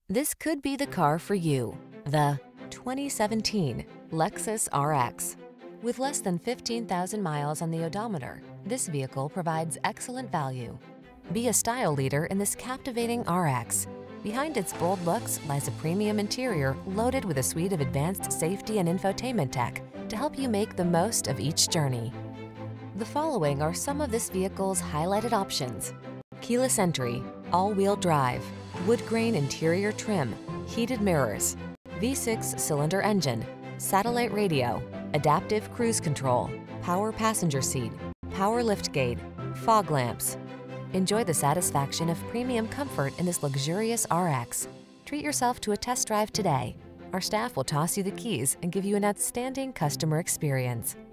This could be the car for you. The 2017 Lexus RX. With less than 15,000 miles on the odometer, this vehicle provides excellent value. Be a style leader in this captivating RX. Behind its bold looks lies a premium interior loaded with a suite of advanced safety and infotainment tech to help you make the most of each journey. The following are some of this vehicle's highlighted options: keyless entry, all-wheel drive, wood grain interior trim, heated mirrors, V6 cylinder engine, satellite radio, adaptive cruise control, power passenger seat, power liftgate, fog lamps. Enjoy the satisfaction of premium comfort in this luxurious RX. Treat yourself to a test drive today. Our staff will toss you the keys and give you an outstanding customer experience.